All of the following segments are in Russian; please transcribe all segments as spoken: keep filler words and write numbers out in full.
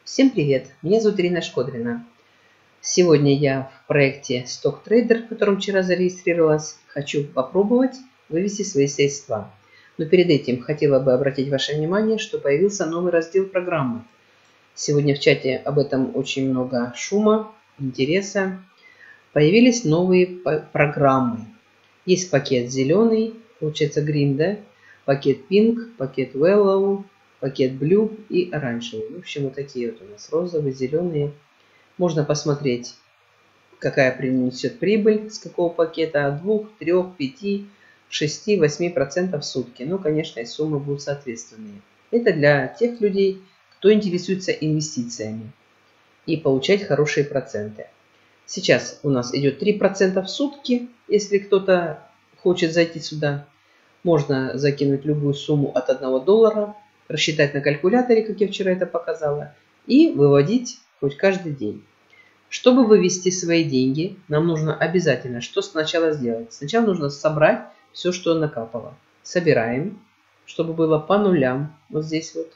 Всем привет! Меня зовут Ирина Шкодрина. Сегодня я в проекте Stock Trader, в котором вчера зарегистрировалась. Хочу попробовать вывести свои средства. Но перед этим хотела бы обратить ваше внимание, что появился новый раздел программы. Сегодня в чате об этом очень много шума, интереса. Появились новые программы. Есть пакет зеленый, получается green, да? Пакет pink, пакет yellow, пакет blue и оранжевый. В общем, вот такие вот у нас розовые, зеленые. Можно посмотреть, какая принесет прибыль, с какого пакета, от двух, трёх, пяти, шести, восьми процентов в сутки. Ну, конечно, и суммы будут соответственные. Это для тех людей, кто интересуется инвестициями и получать хорошие проценты. Сейчас у нас идет три процента в сутки, если кто-то хочет зайти сюда. Можно закинуть любую сумму от одного доллара, рассчитать на калькуляторе, как я вчера это показала, и выводить хоть каждый день. Чтобы вывести свои деньги, нам нужно обязательно что сначала сделать? Сначала нужно собрать все, что накапало. Собираем, чтобы было по нулям. Вот здесь вот.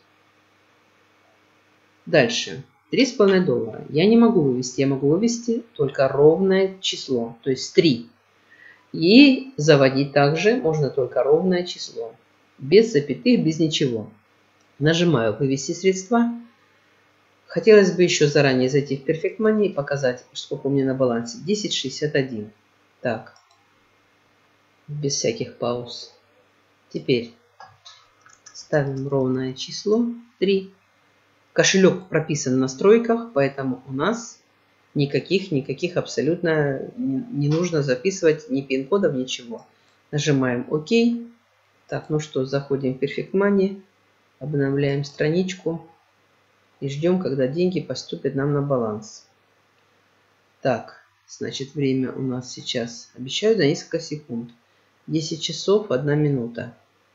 Дальше. три с половиной доллара. Я не могу вывести. Я могу вывести только ровное число. То есть три. И заводить также можно только ровное число. Без запятых, без ничего. Нажимаю «Вывести средства». Хотелось бы еще заранее зайти в Perfect Money и показать, сколько у меня на балансе. десять шестьдесят один. Так. Без всяких пауз. Теперь ставим ровное число три. Кошелек прописан в настройках, поэтому у нас никаких, никаких абсолютно не нужно записывать ни пин-кодов, ничего. Нажимаем ОК. Так, ну что, заходим в Perfect Money. Обновляем страничку и ждем, когда деньги поступят нам на баланс. Так, значит, время у нас сейчас, обещаю, за несколько секунд. десять часов одна минута.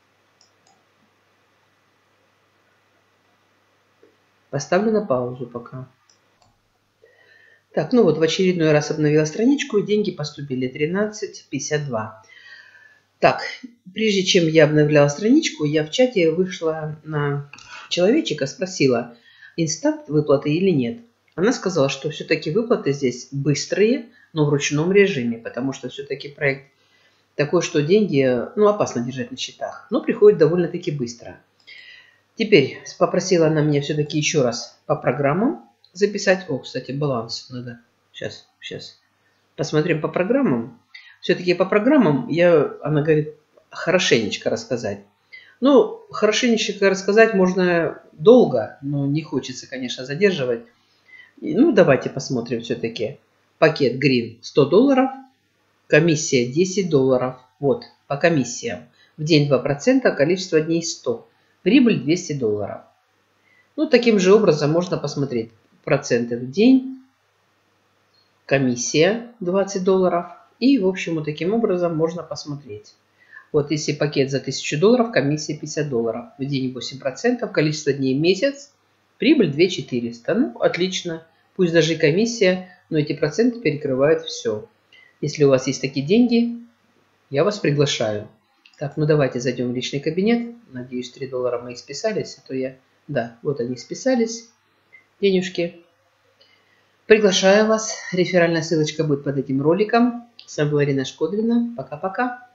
Поставлю на паузу пока. Так, ну вот в очередной раз обновила страничку, и деньги поступили тринадцать пятьдесят два. Так, прежде чем я обновляла страничку, я в чате вышла на человечка, спросила, инстант выплаты или нет. Она сказала, что все-таки выплаты здесь быстрые, но в ручном режиме, потому что все-таки проект такой, что деньги, ну, опасно держать на счетах, но приходит довольно-таки быстро. Теперь попросила она меня все-таки еще раз по программам записать. О, кстати, баланс надо. Сейчас, сейчас. Посмотрим по программам. Все-таки по программам я, она говорит, хорошенечко рассказать. Ну, хорошенечко рассказать можно долго, но не хочется, конечно, задерживать. Ну, давайте посмотрим все-таки. Пакет Green сто долларов, комиссия десять долларов. Вот, по комиссиям. В день два процента, количество дней сто. Прибыль двести долларов. Ну, таким же образом можно посмотреть проценты в день, комиссия двадцать долларов. И, в общем, вот таким образом можно посмотреть. Вот если пакет за тысячу долларов, комиссия пятьдесят долларов. В день восемь процентов, количество дней месяц, прибыль две тысячи четыреста. Ну, отлично. Пусть даже и комиссия, но эти проценты перекрывают все. Если у вас есть такие деньги, я вас приглашаю. Так, ну давайте зайдем в личный кабинет. Надеюсь, три доллара моих списались, а то я... Да, вот они списались, денежки. Приглашаю вас. Реферальная ссылочка будет под этим роликом. С вами была Ирина Шкодрина. Пока-пока.